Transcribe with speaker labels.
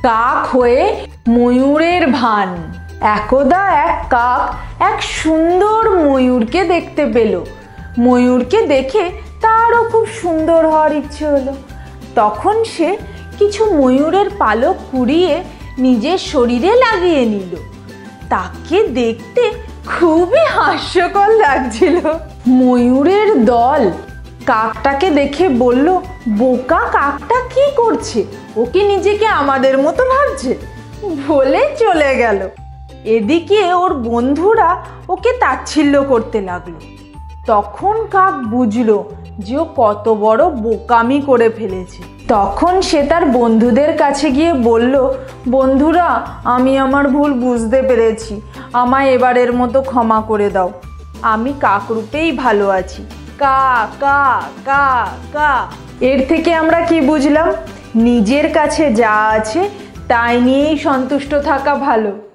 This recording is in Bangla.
Speaker 1: কাক হয়ে ময়ূরের ভান। একদা এক কাক এক সুন্দর ময়ূরকে দেখতে পেল। ময়ূরকে দেখে তারও খুব সুন্দর হওয়ার ইচ্ছে হলো। তখন সে কিছু ময়ূরের পালক কুড়িয়ে নিজের শরীরে লাগিয়ে নিল। তাকে দেখতে খুবই হাস্যকর লাগছিল। ময়ূরের দল কাকটাকে দেখে বলল, বোকা কাকটা কি করছে, ও কি নিজেকে আমাদের মতো ভাবছে, বলে চলে গেল। এদিকে ওর বন্ধুরা ওকে তাচ্ছিল্য করতে লাগলো। তখন কাক বুঝলো যে ও কত বড় বোকামি করে ফেলেছে। তখন সে তার বন্ধুদের কাছে গিয়ে বলল, বন্ধুরা, আমি আমার ভুল বুঝতে পেরেছি, আমায় এবারের মতো ক্ষমা করে দাও। আমি কাক রূপেই ভালো আছি। কা কা কা কা। এর থেকে আমরা কি বুঝলাম? নিজের কাছে যা আছে তাই নিয়েই সন্তুষ্ট থাকা ভালো।